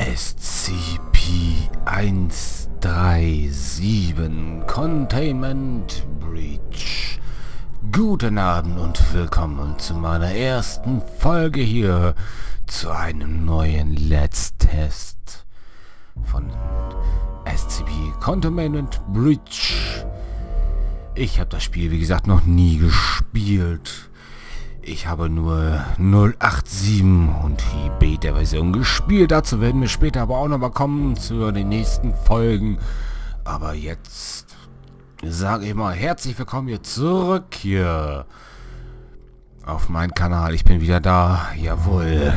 SCP-137 Containment Breach. Guten Abend und willkommen zu meiner ersten Folge hier zu einem neuen Let's Test von SCP Containment Breach. Ich habe das Spiel, wie gesagt, noch nie gespielt. Ich habe nur 087 und die Beta-Version gespielt. Dazu werden wir später aber auch noch mal kommen zu den nächsten Folgen. Aber jetzt sage ich mal herzlich willkommen hier zurück hier auf meinen Kanal. Ich bin wieder da. Jawohl.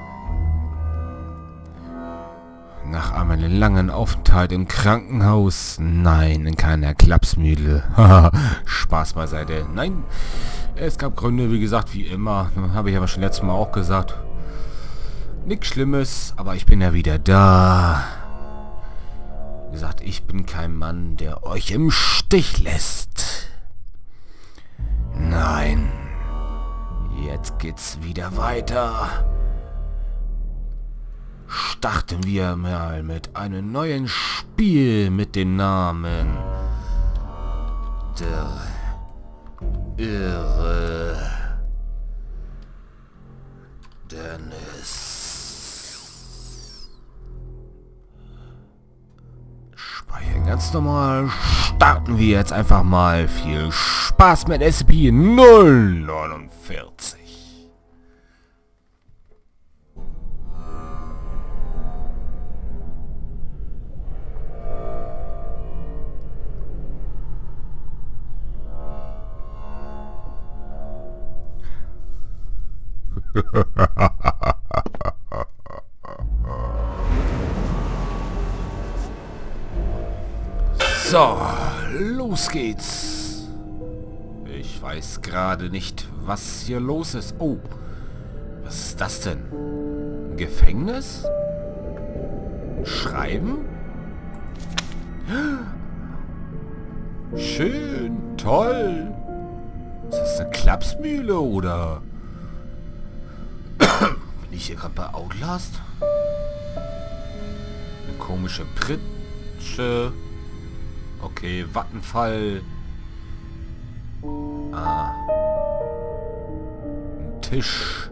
Nach einem langen Aufenthalt im Krankenhaus. Nein, in keiner Klapsmühle. Spaß beiseite. Nein. Es gab Gründe, wie gesagt, wie immer. Habe ich aber schon letztes Mal auch gesagt. Nichts Schlimmes, aber ich bin ja wieder da. Wie gesagt, ich bin kein Mann, der euch im Stich lässt. Nein. Jetzt geht's wieder weiter. Starten wir mal mit einem neuen Spiel mit dem Namen der Irre Dennis. Speichern ganz normal. Starten wir jetzt einfach mal. Viel Spaß mit SCP-049. So, los geht's. Ich weiß gerade nicht, was hier los ist. Oh, was ist das denn? Gefängnis? Schreiben? Schön, toll. Ist das eine Klapsmühle oder... Bin ich hier gerade bei Outlast? Eine komische Pritsche. Okay, Vattenfall. Ah. Ein Tisch.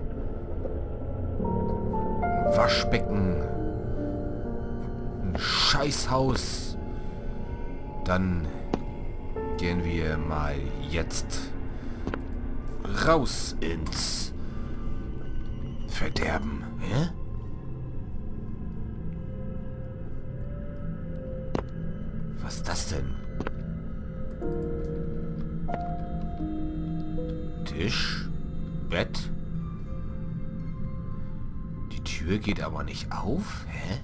Ein Waschbecken. Ein Scheißhaus. Dann gehen wir mal jetzt raus ins Verderben. Hä? Was ist das denn? Tisch? Bett? Die Tür geht aber nicht auf? Hä?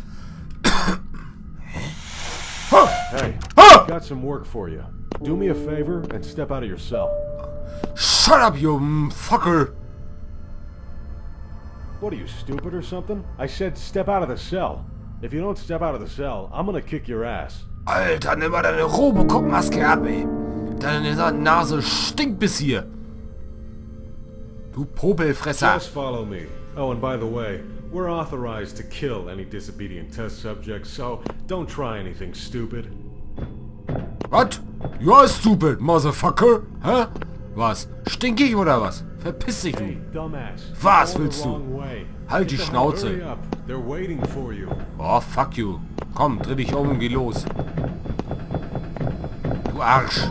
Hey, I've got some work for you. Do me a favor and step out of your cell. Shut up, you fucker! What are you, stupid or something? I said step out of the cell. If you don't step out of the cell, I'm gonna kick your ass. Alter, nimm mal deine Robocop-Maske ab, ey. Deine Nase stinkt bis hier. Du Popelfresser. Just follow me. Oh, and by the way, we're authorized to kill any disobedient test subjects, so don't try anything stupid. What? You are stupid, motherfucker. Hä? Was? Stinkig oder was? Verpiss dich, Hey, du. dumbass. Was You're willst going the du? wrong way. Halt die Get the hell- Schnauze. hurry up. They're waiting for you. Oh, fuck you. Komm, dreh dich um und geh los. Du Arsch.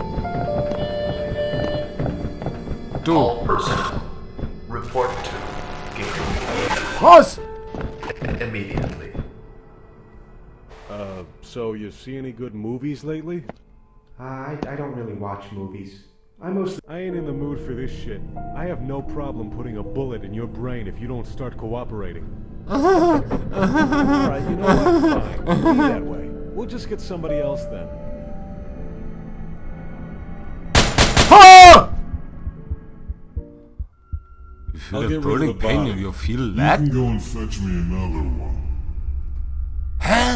Du. All personnel report to Gateway Was? immediately. So you see any good movies lately? I don't really watch movies. I I ain't in the mood for this shit. I have no problem putting a bullet in your brain if you don't start cooperating. Alright, you know what? Fine. Be that way. We'll just get somebody else then. Ah! You feel I'll a get rid of burning the pain body. in your feel You that? can go and fetch me another one. Hä?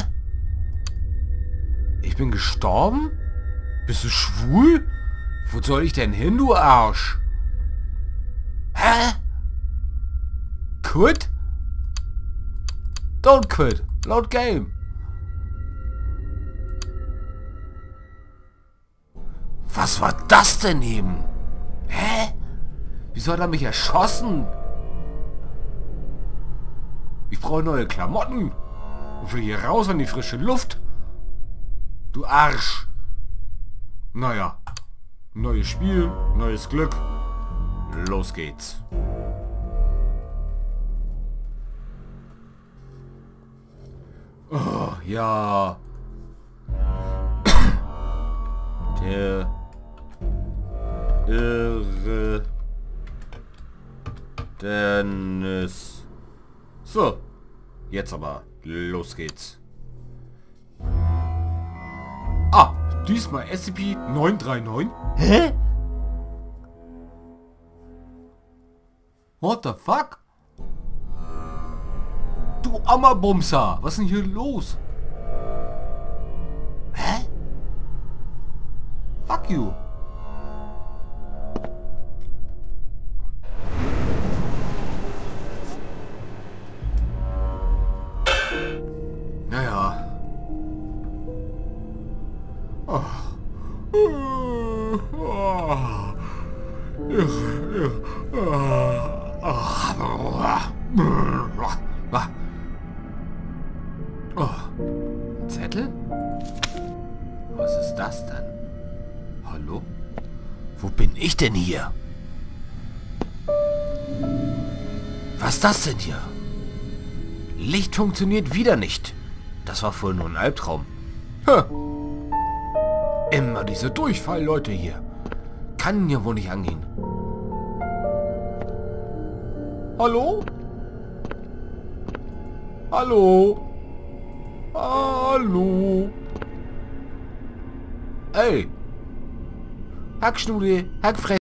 Ich bin gestorben? Bist du schwul? Wo soll ich denn hin, du Arsch? Hä? Kurt? Don't quit. Load game. Was war das denn eben? Hä? Wieso hat er mich erschossen? Ich brauche neue Klamotten. Und will hier raus an die frische Luft. Du Arsch. Naja. Neues Spiel, neues Glück. Los geht's. Oh, ja. Der irre Dennis. So. Jetzt aber. Los geht's. Ah, diesmal SCP-939. Hä? What the fuck? Du Ammerbumser, was ist denn hier los? Hä? Fuck you. Naja. Oh. Oh. Zettel? Was ist das denn? Hallo? Wo bin ich denn hier? Was ist das denn hier? Licht funktioniert wieder nicht. Das war vorhin nur ein Albtraum. Immer diese Durchfall-Leute hier. Kann ja wohl nicht angehen. Hallo? Hallo? Hallo? Ey! Hackschnude, Hackfresse.